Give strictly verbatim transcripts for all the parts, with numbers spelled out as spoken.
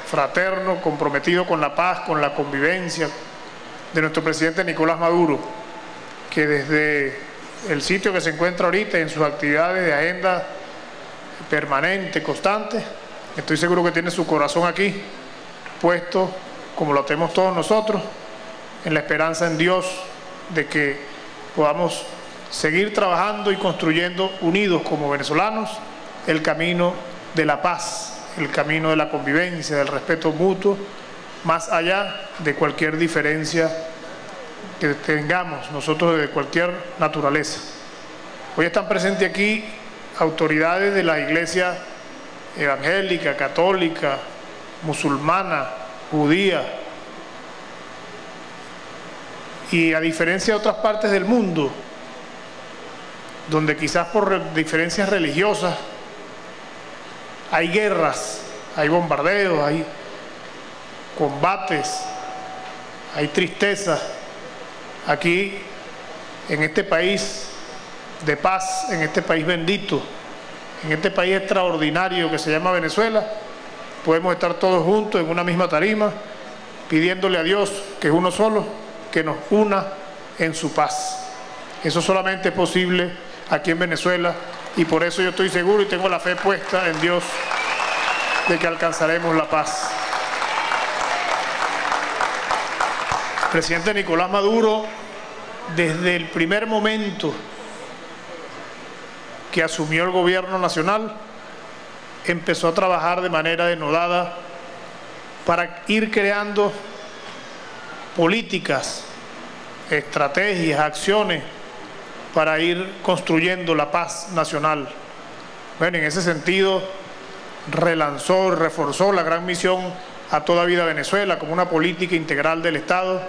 fraterno, comprometido con la paz, con la convivencia de nuestro presidente Nicolás Maduro, que desde el sitio que se encuentra ahorita en sus actividades de agenda permanente, constante, estoy seguro que tiene su corazón aquí puesto, como lo tenemos todos nosotros, en la esperanza en Dios de que podamos seguir trabajando y construyendo unidos como venezolanos el camino de la paz, el camino de la convivencia, del respeto mutuo, más allá de cualquier diferencia que tengamos nosotros de cualquier naturaleza. Hoy están presentes aquí autoridades de la iglesia evangélica, católica, musulmana, judía, y a diferencia de otras partes del mundo, donde quizás por diferencias religiosas hay guerras, hay bombardeos, hay combates, hay tristeza. Aquí, en este país de paz, en este país bendito, en este país extraordinario que se llama Venezuela, podemos estar todos juntos en una misma tarima, pidiéndole a Dios, que es uno solo, que nos una en su paz. Eso solamente es posible aquí en Venezuela, y por eso yo estoy seguro y tengo la fe puesta en Dios de que alcanzaremos la paz. El presidente Nicolás Maduro, desde el primer momento que asumió el gobierno nacional, empezó a trabajar de manera denodada para ir creando políticas, estrategias, acciones para ir construyendo la paz nacional. Bueno, en ese sentido relanzó, reforzó la gran misión A Toda Vida Venezuela como una política integral del Estado.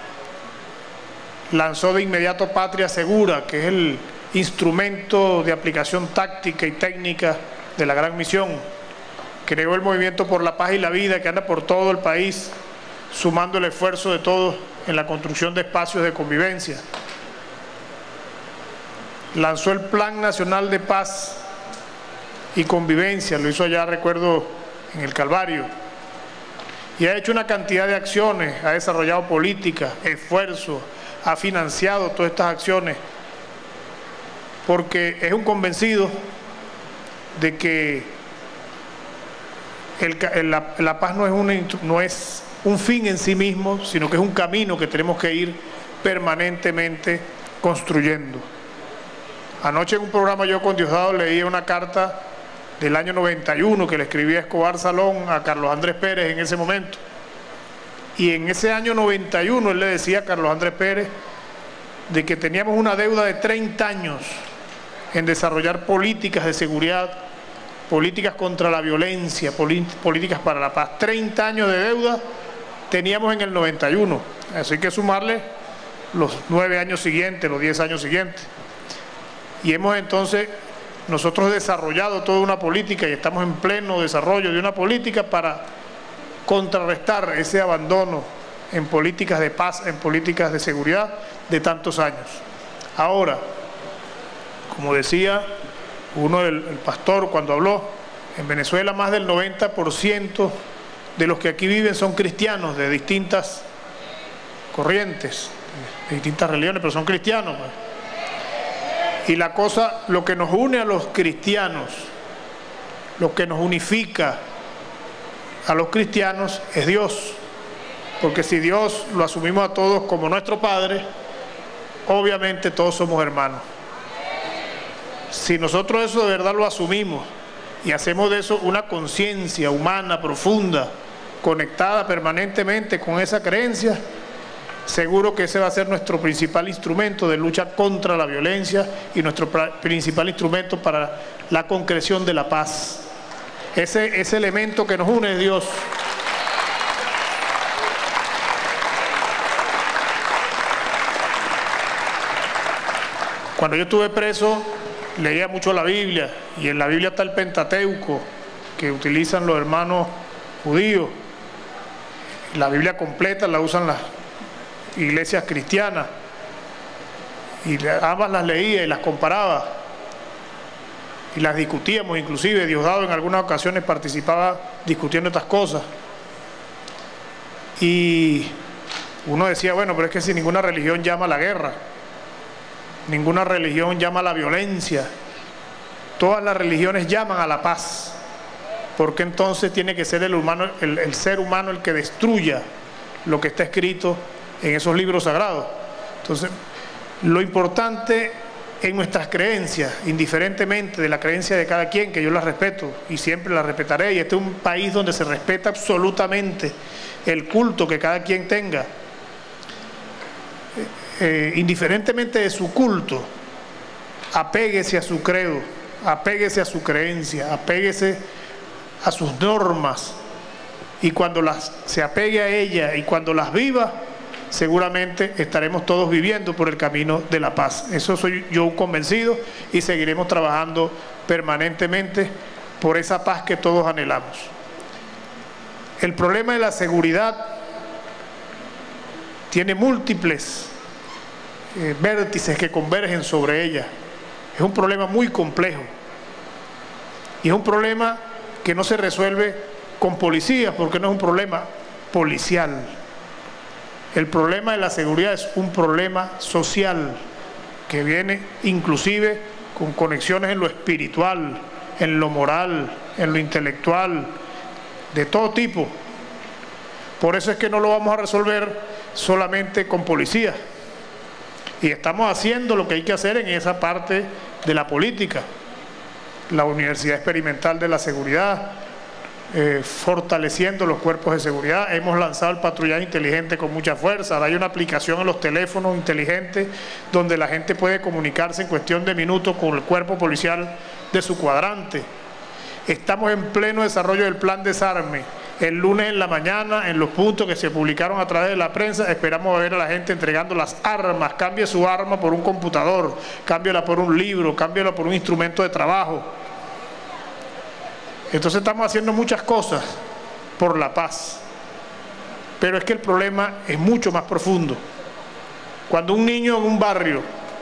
Lanzó de inmediato Patria Segura, que es el instrumento de aplicación táctica y técnica de la gran misión. Creó el Movimiento por la Paz y la Vida, que anda por todo el país, sumando el esfuerzo de todos en la construcción de espacios de convivencia. Lanzó el Plan Nacional de Paz y Convivencia, lo hizo allá, recuerdo, en el Calvario, y ha hecho una cantidad de acciones, ha desarrollado políticas, esfuerzos, ha financiado todas estas acciones, porque es un convencido de que el, el, la, la paz no es, una, no es un fin en sí mismo, sino que es un camino que tenemos que ir permanentemente construyendo. Anoche en un programa yo con Diosdado leía una carta del año noventa y uno que le escribía Escobar Salón a Carlos Andrés Pérez en ese momento. Y en ese año noventa y uno él le decía a Carlos Andrés Pérez de que teníamos una deuda de treinta años en desarrollar políticas de seguridad, políticas contra la violencia, políticas para la paz. treinta años de deuda teníamos en el noventa y uno. Así que sumarle los nueve años siguientes, los diez años siguientes. Y hemos entonces nosotros desarrollado toda una política y estamos en pleno desarrollo de una política para contrarrestar ese abandono en políticas de paz, en políticas de seguridad de tantos años. Ahora, como decía uno del el pastor cuando habló, en Venezuela más del noventa por ciento de los que aquí viven son cristianos de distintas corrientes, de distintas religiones, pero son cristianos, pues. Y la cosa, lo que nos une a los cristianos, lo que nos unifica a los cristianos es Dios. Porque si Dios lo asumimos a todos como nuestro Padre, obviamente todos somos hermanos. Si nosotros eso de verdad lo asumimos y hacemos de eso una conciencia humana profunda, conectada permanentemente con esa creencia, seguro que ese va a ser nuestro principal instrumento de lucha contra la violencia y nuestro principal instrumento para la concreción de la paz. Ese, ese elemento que nos une es Dios. Cuando yo estuve preso, leía mucho la Biblia, y en la Biblia está el Pentateuco, que utilizan los hermanos judíos. La Biblia completa la usan las iglesias cristianas, y ambas las leía y las comparaba y las discutíamos. Inclusive Diosdado en algunas ocasiones participaba discutiendo estas cosas. Y uno decía, bueno, pero es que si ninguna religión llama a la guerra, ninguna religión llama a la violencia, todas las religiones llaman a la paz, ¿por qué entonces tiene que ser el, humano, el, el ser humano el que destruya lo que está escrito en esos libros sagrados? Entonces, lo importante en nuestras creencias, indiferentemente de la creencia de cada quien, que yo la respeto y siempre la respetaré, y este es un país donde se respeta absolutamente el culto que cada quien tenga, eh, indiferentemente de su culto, apéguese a su credo, apéguese a su creencia, apéguese a sus normas, y cuando las, se apegue a ella y cuando las viva, seguramente estaremos todos viviendo por el camino de la paz. Eso soy yo convencido, y seguiremos trabajando permanentemente por esa paz que todos anhelamos. El problema de la seguridad tiene múltiples eh, vértices que convergen sobre ella. Es un problema muy complejo y es un problema que no se resuelve con policías, porque no es un problema policial. El problema de la seguridad es un problema social que viene inclusive con conexiones en lo espiritual, en lo moral, en lo intelectual, de todo tipo. Por eso es que no lo vamos a resolver solamente con policía. Y estamos haciendo lo que hay que hacer en esa parte de la política. La Universidad Experimental de la Seguridad, eh, fortaleciendo los cuerpos de seguridad. Hemos lanzado el patrullaje inteligente con mucha fuerza. Ahora hay una aplicación en los teléfonos inteligentes donde la gente puede comunicarse en cuestión de minutos con el cuerpo policial de su cuadrante. Estamos en pleno desarrollo del plan desarme. El lunes en la mañana, en los puntos que se publicaron a través de la prensa, esperamos ver a la gente entregando las armas. Cambie su arma por un computador, cámbiala por un libro, cámbiala por un instrumento de trabajo. Entonces estamos haciendo muchas cosas por la paz. Pero es que el problema es mucho más profundo. Cuando un niño en un barrio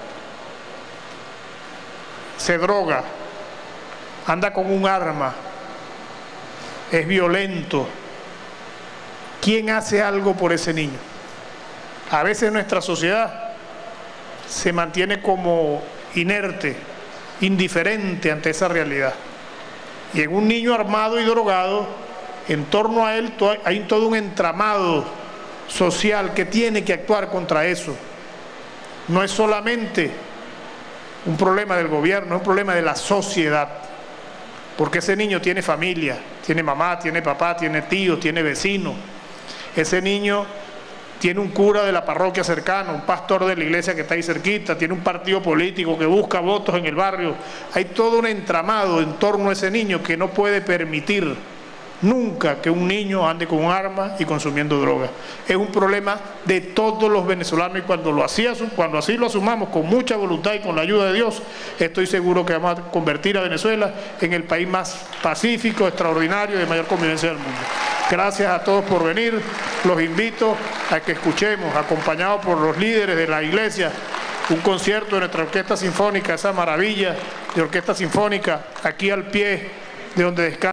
se droga, anda con un arma, es violento, ¿quién hace algo por ese niño? A veces nuestra sociedad se mantiene como inerte, indiferente ante esa realidad. Y en un niño armado y drogado, en torno a él hay todo un entramado social que tiene que actuar contra eso. No es solamente un problema del gobierno, es un problema de la sociedad. Porque ese niño tiene familia, tiene mamá, tiene papá, tiene tío, tiene vecino. Ese niño tiene un cura de la parroquia cercana, un pastor de la iglesia que está ahí cerquita, tiene un partido político que busca votos en el barrio. Hay todo un entramado en torno a ese niño que no puede permitir nunca que un niño ande con un arma y consumiendo droga. Es un problema de todos los venezolanos, y cuando, lo hacía, cuando así lo asumamos con mucha voluntad y con la ayuda de Dios, estoy seguro que vamos a convertir a Venezuela en el país más pacífico, extraordinario y de mayor convivencia del mundo. Gracias a todos por venir. Los invito a que escuchemos, acompañados por los líderes de la iglesia, un concierto de nuestra orquesta sinfónica, esa maravilla de orquesta sinfónica, aquí al pie de donde descansa